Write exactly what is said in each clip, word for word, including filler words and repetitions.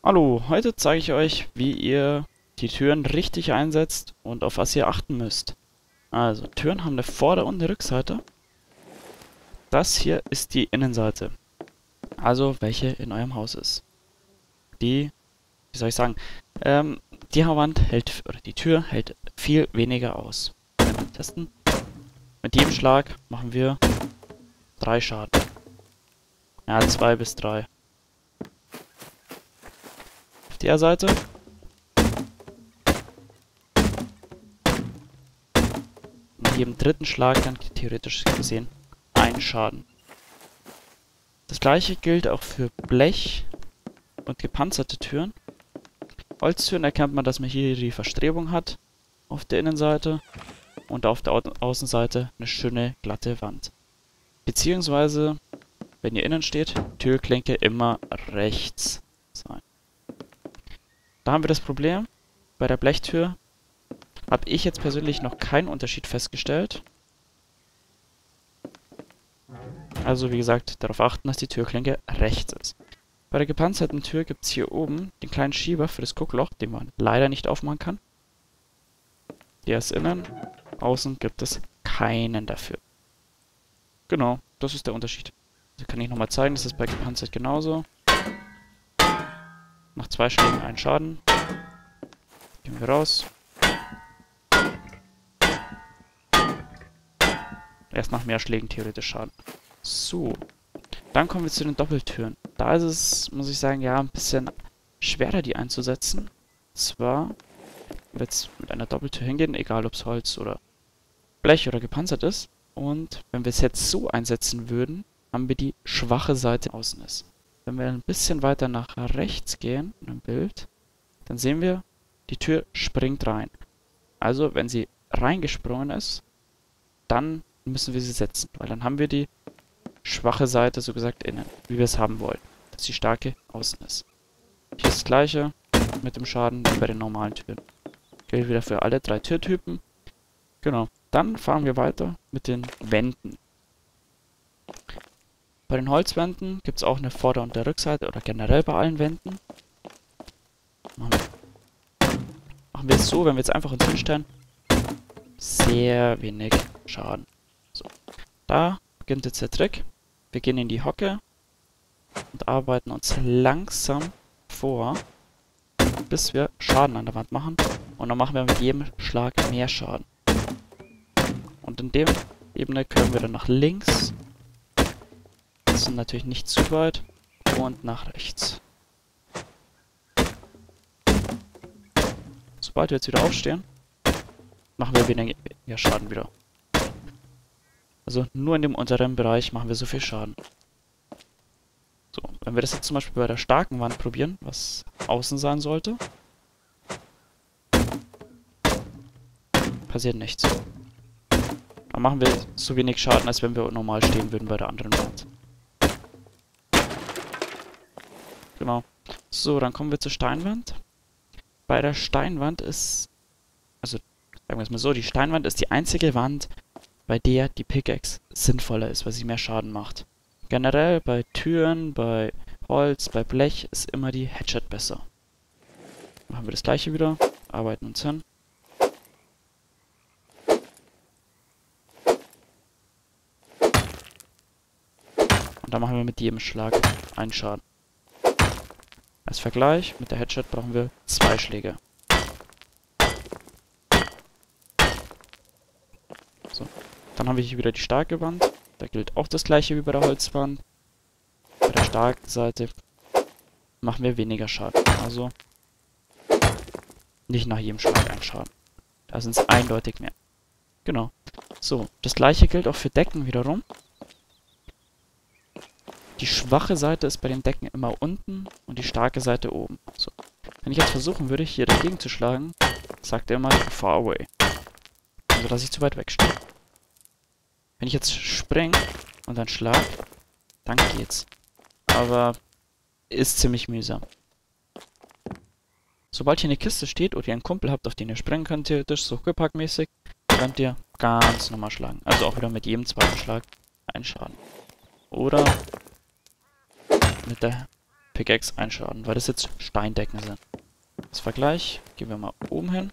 Hallo, heute zeige ich euch, wie ihr die Türen richtig einsetzt und auf was ihr achten müsst. Also, Türen haben eine Vorder- und eine Rückseite. Das hier ist die Innenseite. Also, welche in eurem Haus ist. Die, wie soll ich sagen, ähm, die Wand hält, oder die Tür hält viel weniger aus. Wenn wir testen. Mit jedem Schlag machen wir drei Schaden. Ja, zwei bis drei. Auf der Seite mit jedem dritten Schlag dann theoretisch gesehen ein Schaden. Das gleiche gilt auch für Blech und gepanzerte Türen. Holztüren erkennt man, dass man hier die Verstrebung hat auf der Innenseite und auf der Au Außenseite eine schöne glatte Wand. Beziehungsweise, wenn ihr innen steht, Türklinke immer rechts sein. Da haben wir das Problem, bei der Blechtür habe ich jetzt persönlich noch keinen Unterschied festgestellt. Also wie gesagt, darauf achten, dass die Türklinke rechts ist. Bei der gepanzerten Tür gibt es hier oben den kleinen Schieber für das Guckloch, den man leider nicht aufmachen kann. Der ist innen, außen gibt es keinen dafür. Genau, das ist der Unterschied. Das kann ich nochmal zeigen, das ist bei gepanzert genauso. Nach zwei Schlägen einen Schaden. Gehen wir raus. Erst nach mehr Schlägen theoretisch Schaden. So. Dann kommen wir zu den Doppeltüren. Da ist es, muss ich sagen, ja, ein bisschen schwerer, die einzusetzen. Zwar, wenn wir jetzt mit einer Doppeltür hingehen, egal ob es Holz oder Blech oder gepanzert ist. Und wenn wir es jetzt so einsetzen würden, haben wir die schwache Seite außen ist. Wenn wir ein bisschen weiter nach rechts gehen, im Bild, dann sehen wir, die Tür springt rein. Also, wenn sie reingesprungen ist, dann müssen wir sie setzen, weil dann haben wir die schwache Seite, so gesagt, innen, wie wir es haben wollen, dass die starke außen ist. Hier ist das gleiche mit dem Schaden wie bei den normalen Türen. Gilt wieder für alle drei Türtypen. Genau, dann fahren wir weiter mit den Wänden. Bei den Holzwänden gibt es auch eine Vorder- und eine Rückseite oder generell bei allen Wänden. Machen wir, machen wir es so, wenn wir jetzt einfach uns hinstellen, sehr wenig Schaden. So, da beginnt jetzt der Trick. Wir gehen in die Hocke und arbeiten uns langsam vor, bis wir Schaden an der Wand machen. Und dann machen wir mit jedem Schlag mehr Schaden. Und in dem Ebene können wir dann nach links, das ist natürlich nicht zu weit, und nach rechts. Sobald wir jetzt wieder aufstehen, machen wir weniger Schaden wieder. Also nur in dem unteren Bereich machen wir so viel Schaden. So, wenn wir das jetzt zum Beispiel bei der starken Wand probieren, was außen sein sollte, passiert nichts. Dann machen wir so wenig Schaden, als wenn wir normal stehen würden bei der anderen Wand. Genau. So, dann kommen wir zur Steinwand. Bei der Steinwand ist, also sagen wir es mal so, die Steinwand ist die einzige Wand, bei der die Pickaxe sinnvoller ist, weil sie mehr Schaden macht. Generell bei Türen, bei Holz, bei Blech ist immer die Hatchet besser. Machen wir das gleiche wieder, arbeiten uns hin. Und dann machen wir mit jedem Schlag einen Schaden. Als Vergleich, mit der Hatchet brauchen wir zwei Schläge. So. Dann haben wir hier wieder die starke Wand. Da gilt auch das gleiche wie bei der Holzwand. Bei der starken Seite machen wir weniger Schaden. Also nicht nach jedem Schlag ein Schaden. Da sind es eindeutig mehr. Genau. So, das gleiche gilt auch für Decken wiederum. Die schwache Seite ist bei den Decken immer unten und die starke Seite oben. So. Wenn ich jetzt versuchen würde, hier dagegen zu schlagen, sagt er immer far away. Also, dass ich zu weit weg stehe. Wenn ich jetzt springe und dann schlag, dann geht's. Aber ist ziemlich mühsam. Sobald hier eine Kiste steht oder ihr einen Kumpel habt, auf den ihr springen könnt, theoretisch so Huckepack-mäßig, könnt ihr ganz normal schlagen. Also auch wieder mit jedem zweiten Schlag einen Schaden. Oder mit der Pickaxe ein Schaden, weil das jetzt Steindecken sind. Als Vergleich gehen wir mal oben hin.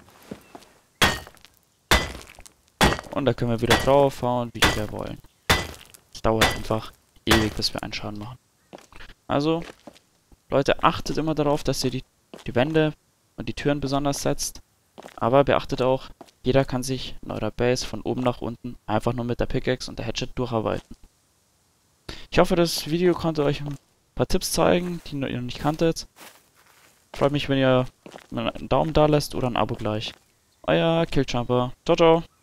Und da können wir wieder draufhauen, wie wir wollen. Es dauert einfach ewig, bis wir einen Schaden machen. Also, Leute, achtet immer darauf, dass ihr die, die Wände und die Türen besonders setzt. Aber beachtet auch, jeder kann sich in eurer Base von oben nach unten einfach nur mit der Pickaxe und der Hatchet durcharbeiten. Ich hoffe, das Video konnte euch ein paar Tipps zeigen, die ihr noch nicht kanntet. Freut mich, wenn ihr einen Daumen da lasst oder ein Abo gleich. Euer Killjumper. Ciao, ciao.